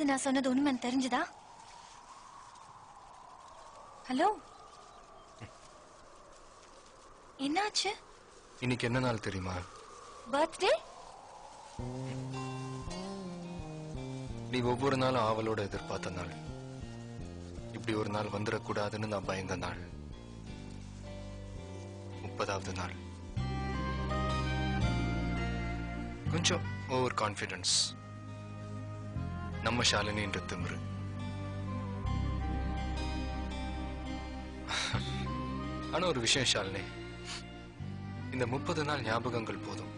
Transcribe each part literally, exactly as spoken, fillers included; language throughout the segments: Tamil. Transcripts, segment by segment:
இப்பயாவது நான் சொன்னது உண்மைன்னு தெரிஞ்சுதா? ஹலோ, என்னாச்சு? இன்னைக்கு என்ன நாள் தெரியுமா? பர்த்டே. நீ ஒவ்வொரு நாளும் ஆவலோட எதிர்பார்த்த நாள். இப்படி ஒரு நாள் வந்துடக்கூடாதுன்னு நான் பயந்த நாள். முப்பதாவது நாள். கொஞ்சம் ஓவர் கான்ஃபிடன்ஸ். நம்ம ஷாலினி என்ற திமிரு. ஆனா ஒரு விஷயம் ஷாலினி, இந்த முப்பது நாள் ஞாபகங்கள் போதும்.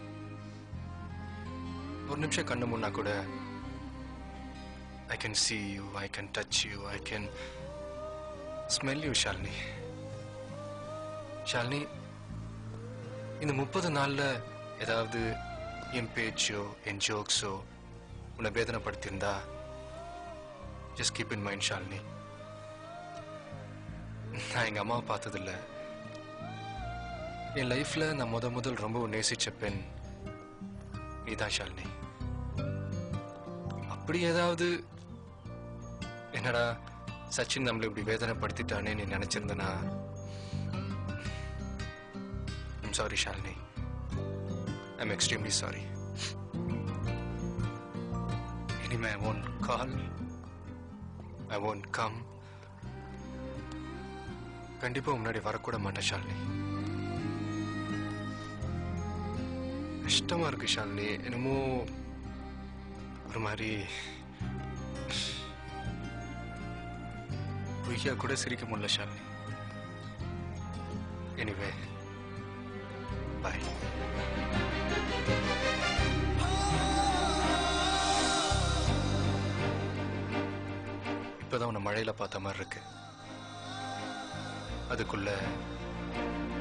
ஒரு நிமிஷம் கண்ணு முன்னா கூட I can see you, I can touch you, I can smell you, Shalini. Shalini, இந்த முப்பது நாள்ல ஏதாவது என் பேச்சோ என் ஜோக்ஸோ உன்னை வேதனைப்படுத்தியிருந்தா just keep in mind Shalini. நான் எங்க அம்மாவை பார்த்ததில்ல. என் லைஃப்ல நான் முத முதல் ரொம்ப நேசிச்ச பெண் நீதான் ஷாலினி. அப்படி ஏதாவது என்னடா சச்சின் நம்மளை இப்படி வேதனைப்படுத்திட்டானே நீ நினைச்சிருந்தனா, I'm sorry Shalini. I'm extremely sorry. Anyway, I won't call. I won't come. கண்டிப்பா முன்னாடி வரக்கூட மாட்டேன் ஷாலினி. கஷ்டமா இருக்கு ஷாலினி. என்னமோ ஒரு மாதிரி பொய்யா கூட சிரிக்க முடியல ஷாலினி. எனிவே பாய். இப்பதான் உன்னை மழையில பார்த்த மாதிரி இருக்கு. அதுக்குள்ள